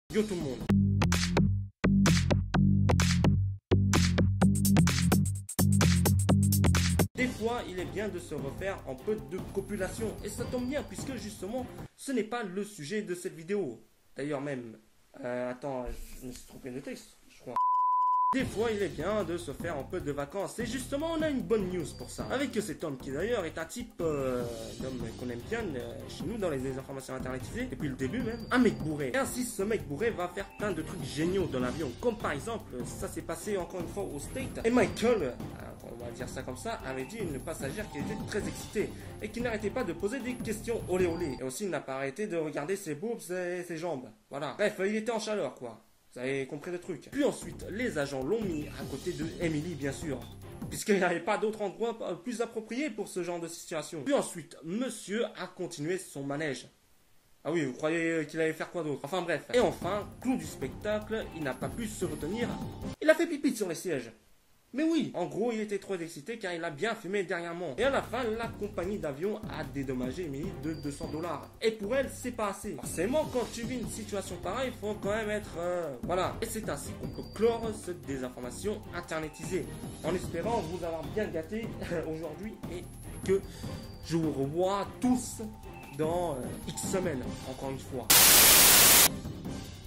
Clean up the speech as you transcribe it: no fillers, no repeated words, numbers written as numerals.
Yo tout le monde. Des fois, il est bien de se refaire en peu de copulation. Et ça tombe bien, puisque justement, ce n'est pas le sujet de cette vidéo. D'ailleurs même... attends, je me suis trompé de texte, je crois. Des fois, il est bien de se faire un peu de vacances. Et justement, on a une bonne news pour ça. Avec cet homme qui d'ailleurs est un type d'homme qu'on aime bien chez nous dans les informations internetisées, depuis le début même. Un mec bourré. Et ainsi, ce mec bourré va faire plein de trucs géniaux dans l'avion. Comme par exemple, ça s'est passé encore une fois au State. Et Michael, on va dire ça comme ça, avait dit une passagère qui était très excitée. Et qui n'arrêtait pas de poser des questions olé olé. Et aussi, il n'a pas arrêté de regarder ses boobs et ses jambes. Voilà. Bref, il était en chaleur quoi. Vous avez compris le truc. Puis ensuite, les agents l'ont mis à côté de Emily, bien sûr. Puisqu'il n'y avait pas d'autre endroit plus approprié pour ce genre de situation. Puis ensuite, monsieur a continué son manège. Ah oui, vous croyez qu'il allait faire quoi d'autre? Enfin bref. Et enfin, clou du spectacle, il n'a pas pu se retenir. Il a fait pipi sur les sièges. Mais oui, en gros, il était trop excité car il a bien fumé dernièrement. Et à la fin, la compagnie d'avion a dédommagé Emily de 200 $. Et pour elle, c'est pas assez. Forcément, quand tu vis une situation pareille, il faut quand même être... voilà. Et c'est ainsi qu'on peut clore cette désinformation internetisée. En espérant vous avoir bien gâté aujourd'hui et que je vous revois tous dans X semaines, encore une fois.